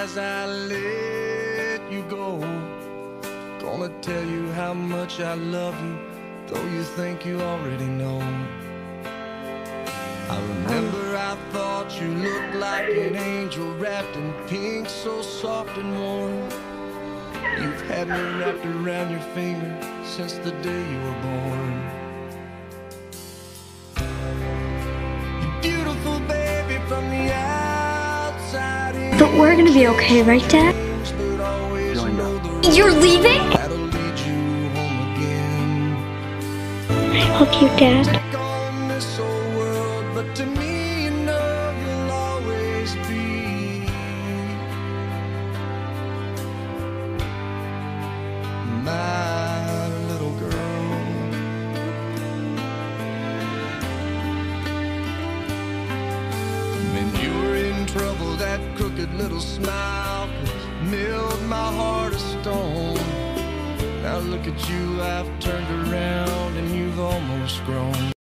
as I let you go. Gonna tell you how much I love you, though you think you already know. I remember I thought you looked like an angel wrapped in pink, so soft and warm. You've had me wrapped around your finger since the day you were born. You're beautiful, baby, from the outside in. But we're gonna be okay, right, Dad? You're leaving? I love you, Dad. But to me, you know you'll always be my little girl. When you were in trouble, that crooked little smile milled my heart of stone. Now look at you, I've turned around and you've almost grown.